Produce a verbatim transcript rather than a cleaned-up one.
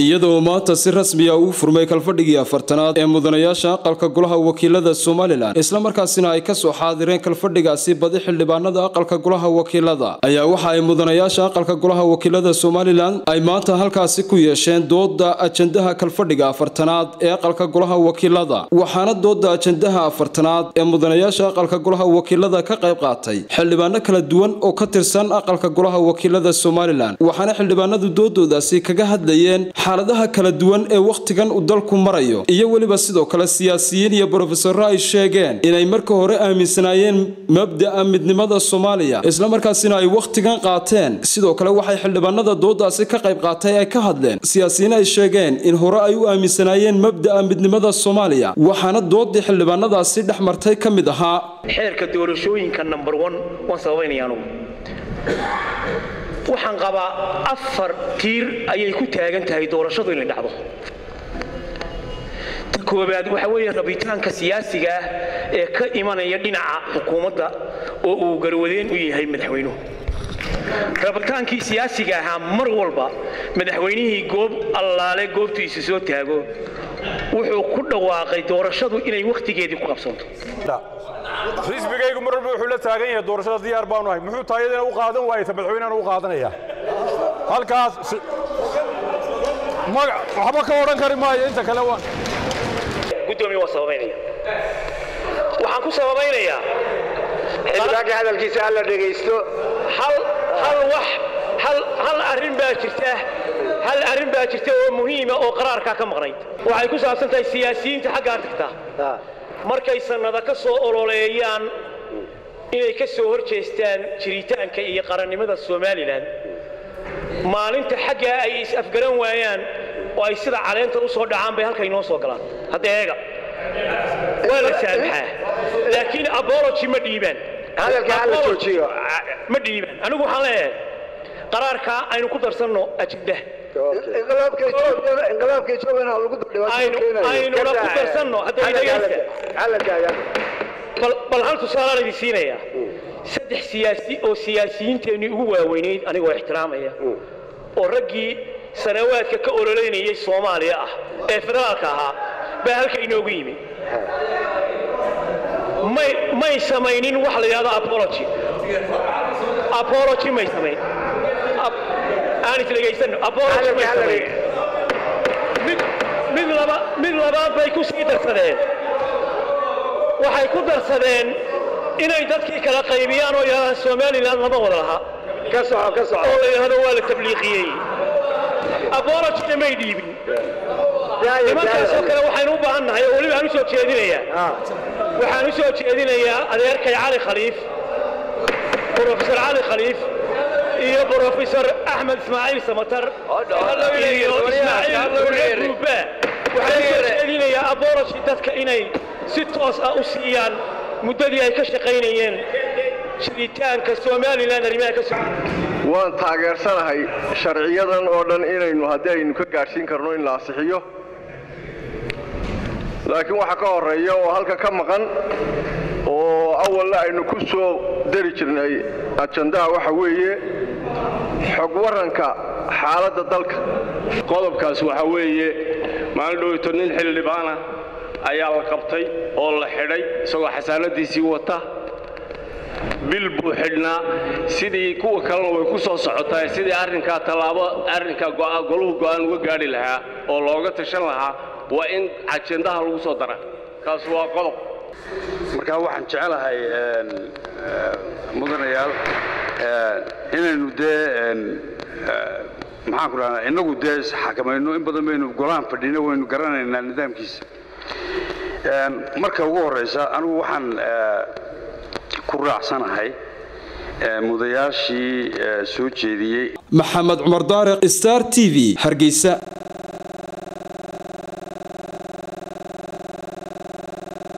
iyadoo maanta si rasmi ah u furmay kalfadhigii afartanaad ee mudanayaasha aqalka golaha wakiilada Soomaaliland isla markaasina ay ka soo xaadireen kalfadhigaasi badi xildhibaanada aqalka golaha wakiilada ayaa waxa ay mudanayaasha aqalka golaha wakiilada Soomaaliland ay maanta halkaasi ku yeesheen dooda ajandaha kalfadhiga afartanaad ee aqalka golaha wakiilada waxaana dooda ajandaha afartanaad ee mudanayaasha aqalka golaha wakiilada ka qayb qaatay xildhibaano kala duwan oo ka tirsan aqalka golaha wakiilada Soomaaliland waxaana xildhibaanadu doodoodaasi kaga hadlayeen xaaladaha kala duwan ee waqtigan uu dalku marayo iyo waliba sidoo kale siyaasiyiin iyo professor ay sheegeen inay marka hore aaminsanaayeen mabda'a midnimada Soomaaliya isla markaasina ay waqtigan qaateen sidoo kale waxay xildhibaanada doodaasi ka qayb qaatay ay ka hadleen siyaasiyiin ay sheegeen in hore ay u aaminsanaayeen mabda'a midnimada Soomaaliya waxaana doodii xildhibaanadaasi dhaxmartay kamid ahaa xeerka doorashooyinka number one waan sabaynayaan waxaan qabaa afar tiir ayay ku taagan tahay doorashadu in la dhacdo koobaad waxa weeye rabitaanka siyaasiga ah ee ka imanaya dhinaca xukuumadda oo uu garwadeen u yahay madaxweynuhu rabitaankii siyaasiga ahaa mar walba madaxweynihii goob allaale goobtiisa soo taago wuxuu ku dhawaaqay doorashadu inay waqtigeedii ku qabsanto xisbigaygu mar walba wuxuu la taagan yahay doorashada diyaar baan u ahay muxuu taayadina u qaadan waayay madaxweynaha u qaadanaya halkaas magac waxba ka oran kari maayo inta kale waa gudoomiye waa sababeynaya waxaan ku sababeynayaa xildhibaanka hadalkiisa alla dhageysto hal hal wax hal hal arrin baa jirta hal arrin baa jirta oo muhiim ah oo qaraarka ka maqnayd waxay ku saabsan tahay siyaasiyiinta xagga aragta markay sanada ka soo ololeeyaan inay ka soo horjeestaan jiritaanka iyo qarannimada Soomaaliland maalinta xagga ay is afgaran waayaan oo ay sida caleenta u soo dhacaan bay halka inoo soo galaan hadeega wala saamaxa laakiin apology ma dhiibaan hadalka la joojiyo ma dhiibaan anigu waxaan leeyahay qaraarka aynu ku darsanno ajida inqalaabka joogana inqalaabka joogana lagu dhawaato aynu la ku darsanno hadeega halkaaga bal bal hal tusaale la siinaya saddex siyaasi oo siyaasiyiinteenu ugu waaweyneed anigoo ixtiraamaya oo ragii sanawaadka ka ololeynayay Soomaaliya ah ee federaalka ahaa baa halka inoogu yimi may may samaynin wax la yiraahdo apology apology may samayn aan isleeysan apology may samayn mid mid laba mid laba bay ku sii darsadeen waxay ku darsadeen inay dadkii kala qaybiyaan oo yaraadaan Soomaaliland lama wada laha ka soo ka soo oo la yiraahdo waa la tabliiqiyay apology may dhiibin nimankaas oo kale waxaynu u baahannahay oo waliba aan u soo jeedinayaa waxaan u soo jeedinayaa adeerkay Cali Khaliif professor Cali Khaliif iyo professor Ahmed Ismaaciil Samatar iyo Ismaaciil Ruba waxaan u soo jeedinayaa apology dadka inay si toos ah u siiyaan muddadii ay ka shaqeynayeen shiritaanka Soomaaliland arrimaha ka soo waan taageersanahay sharciyadan oo dhan inaynu hadaynu ka gaarsiin karno in la asixiyo laakiin waxa ka horeeya oo halka ka maqan oo awalna aynu ku soo dari jirnay ajandaha waxa weeye xog waranka xaaladda dalka qodobkaas waxa weeye maalin dhowto nin xildhibaan ah ayaa la qabtay oo la xidhay isagoo xasaanadiisii wata bil buu xidhnaa sidii kuwa kalena way ku soo socotaa sidii arrinka talaabo arrinka goluhu go'aan uga gaari lahaa oo looga tashan lahaa waa in ajandaha lagu soo dara kaas waa qodob marka waxaan jecelahay een mudanayaal inaynu dee maxaan ku raacnaa inagu dee xakamayno in badan baynu golaan fadhino waynu garanaynaa nidaamkiisa marka ugu horeysa anigu waxaan ku raacsanahay mudayaashii soo jeediyay Maxamed Cumar Daariq Star T V Hargeysa.